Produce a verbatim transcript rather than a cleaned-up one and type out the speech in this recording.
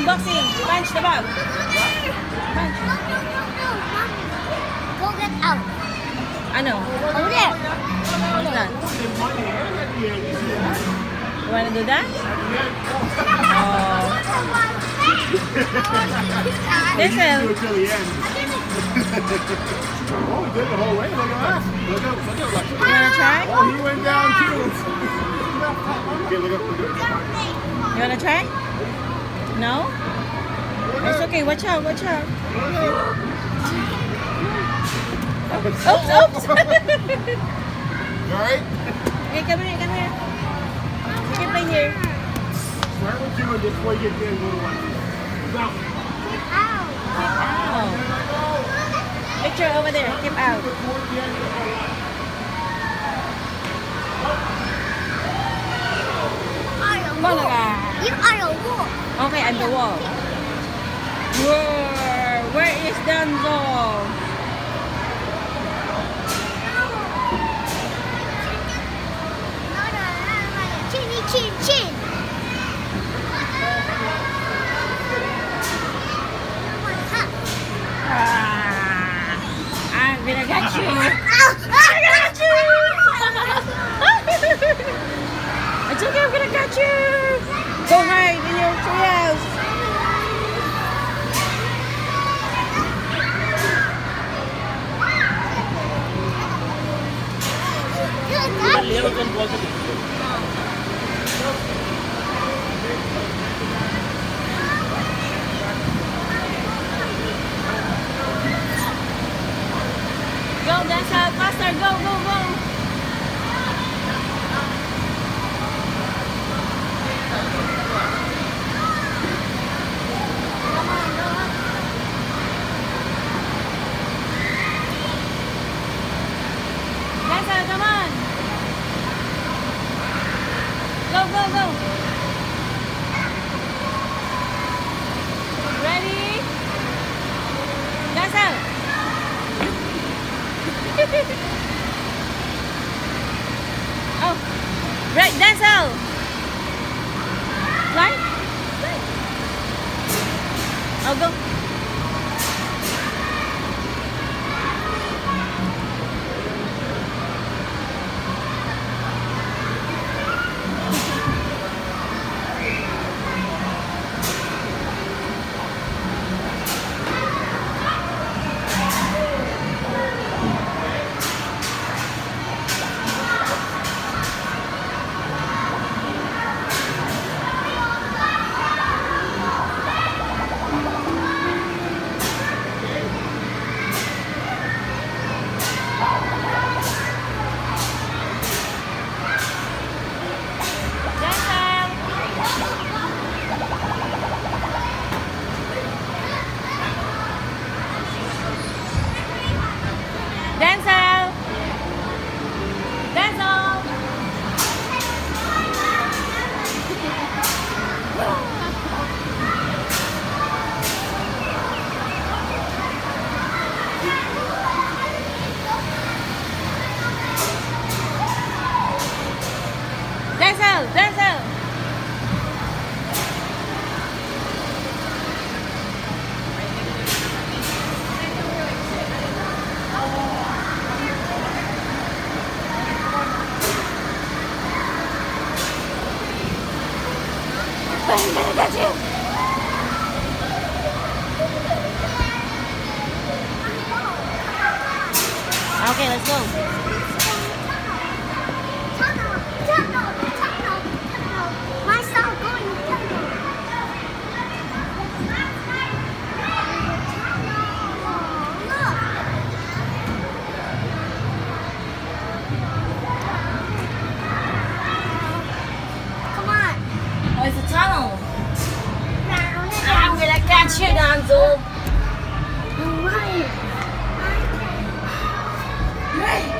Unboxing. Punch the bag. Punch. Go get out. Ano? Over there. What's that? You wanna do that? Oh. Listen. Do it till the end. Oh, he did the whole way. Look at that. Look up, look up. You wanna try? Oh, he went down too. Okay, look up, look up. You wanna try? No? It's okay. Watch out. Watch out. Oops, oops. You alright? Okay, come here, come here. You can play here. Start with you and before you get there, go to one. Go. Out. Out. Picture over there. Keep out. Come on, guys. You are a wolf. Okay, I'm the wall. Whoa, where is Danzo? Chinny chin chin. Ah, I'm gonna get you. I got you. It's okay, I'm gonna catch you. Go hide in your treehouse. Go, dance out, faster, go, go, go. Dance out, come on. Go, go, go. Ready? Dance out. Oh, right, dance out. Right? Oh, go. Denzel! Denzel! Denzel! Denzel! I'm gonna get you! Okay, let's go. Tunnel, tunnel, tunnel, tunnel. My son going tunnel. Look. Come on. Oh, it's a tunnel. I'm gonna catch you, Danzo. Right. Right.